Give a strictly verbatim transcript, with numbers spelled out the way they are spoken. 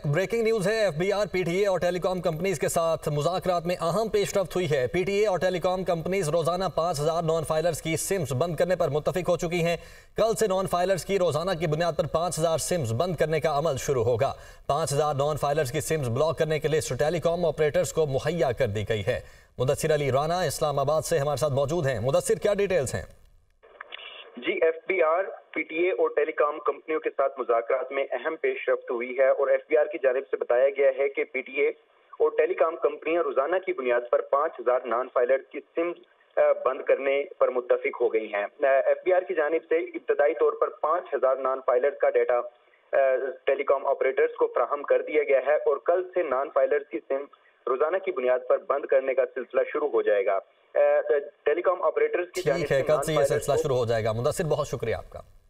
Breaking news है। FBR, PTA और telecom companies के साथ मुज़ाकरात में अहम पेशरफ्त हुई है। पीटीए और टेलीकॉम कंपनीज रोजाना पाँच हज़ार नॉन फाइलर्स की सिम्स बंद करने पर मुत्तफिक हो चुकी हैं। कल से नॉन फाइलर्स की रोजाना की बुनियाद पर पाँच हज़ार सिम्स बंद करने का अमल शुरू होगा। पाँच हज़ार नॉन फाइलर्स की सिम्स ब्लॉक करने की लिस्ट टेलीकॉम ऑपरेटर्स को मुहैया कर दी गई है। मुदस्सिर अली राना इस्लामाबाद से हमारे साथ मौजूद हैं। मुदस्सिर, क्या डिटेल्स हैं? जी, एफबीआर, पीटीए और टेलीकॉम कंपनियों के साथ मुज़ाकरात में अहम पेशरफ्त हुई है और एफबीआर की जानिब से बताया गया है कि पीटीए और टेलीकॉम कंपनियां रोजाना की बुनियाद पर पाँच हज़ार नॉन फाइलर्स की सिम बंद करने पर मुत्तफिक हो गई हैं। एफबीआर की जानिब से इब्तदाई तौर पर पाँच हज़ार नॉन फाइलर्स का डाटा टेलीकॉम ऑपरेटर्स को फराहम कर दिया गया है और कल से नॉन फाइलर्स की सिम रोजाना की बुनियाद पर बंद करने का सिलसिला शुरू हो जाएगा। टेलीकॉम ऑपरेटर्स की ठीक है, कल से ये सिलसिला शुरू हो जाएगा। मुदस्सिर, बहुत शुक्रिया आपका।